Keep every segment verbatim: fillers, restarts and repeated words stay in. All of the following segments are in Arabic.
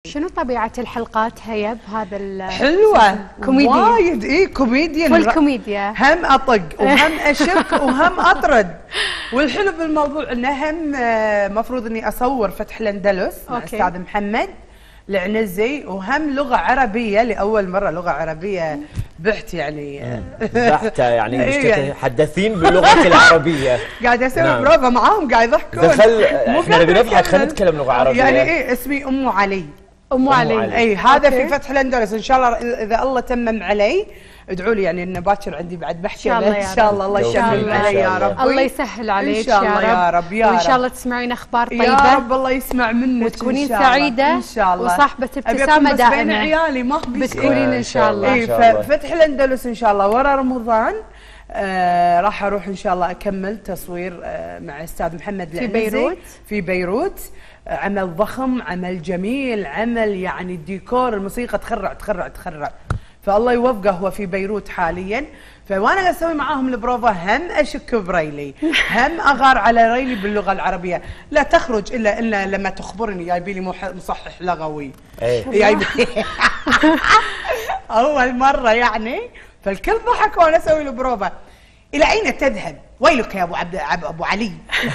شنو طبيعة الحلقات هيا بهذا ال حلوة كوميدي وايد اي كوميديا والكوميديا هم اطق وهم اشك وهم اطرد. والحلو بالموضوع انه هم مفروض اني اصور فتح الاندلس مع استاذ محمد العنزي، وهم لغة عربية لأول مرة لغة عربية بحت يعني بحتة يعني مش تتحدثين باللغة العربية. قاعد اسوي نعم. بروفا معاهم قاعد يضحكون. دخل احنا نبي نضحك خلينا نتكلم لغة عربية. يعني ايه اسمي ام علي. ام علي اي هذا في فتح الاندلس ان شاء الله اذا الله تمم علي. ادعوا لي يعني ان باكر عندي بعد بحكي ان شاء الله الله يشمل علي يا رب. الله يسهل عليك ان شاء الله يا رب يا رب. وان شاء الله تسمعين اخبار طيبه يا رب. الله يسمع منك وتكونين سعيده ان شاء الله وصاحبه ابتسامه دائمه بين عيالي ما بتكونين ان شاء الله. اي ففتح الاندلس ان شاء الله ورا رمضان آه راح اروح ان شاء الله اكمل تصوير آه مع استاذ محمد في بيروت في بيروت. آه عمل ضخم عمل جميل عمل يعني الديكور الموسيقى تخرع تخرع تخرع. فالله يوفقه هو في بيروت حاليا. فوانا اسوي معاهم البروفا هم اشك بريلي هم اغار على ريلي باللغه العربيه لا تخرج الا الا لما تخبرني جايبي لي مصحح لغوي جايبي اول مره يعني. فالكل ضحك وانا اسوي البروفا. الى اين تذهب؟ ويلك يا ابو عبد ابو علي.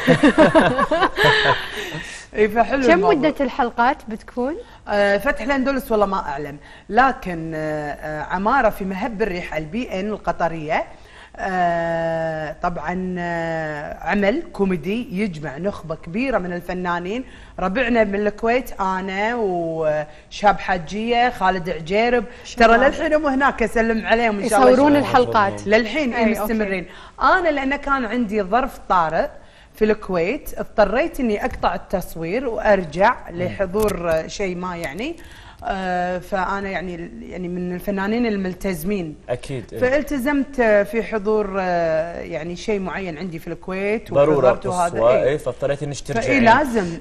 فحلو. كم مدة الحلقات بتكون؟ آه فتح الاندلس والله ما اعلم، لكن آه عمارة في مهب الريح البي ان القطرية. آه طبعا آه عمل كوميدي يجمع نخبة كبيرة من الفنانين. ربعنا من الكويت انا وشاب حاجية خالد عجيرب ترى للحين هم هناك اسلم عليهم ان شاء الله يصورون الحلقات للحين اي مستمرين. انا لان كان عندي ظرف طارئ في الكويت اضطريت اني اقطع التصوير وارجع لحضور شيء ما يعني. آه فانا يعني يعني من الفنانين الملتزمين اكيد. فالتزمت في حضور آه يعني شيء معين عندي في الكويت ضروره وهذا اي فاضطريت انك ترجعي. فاي لازم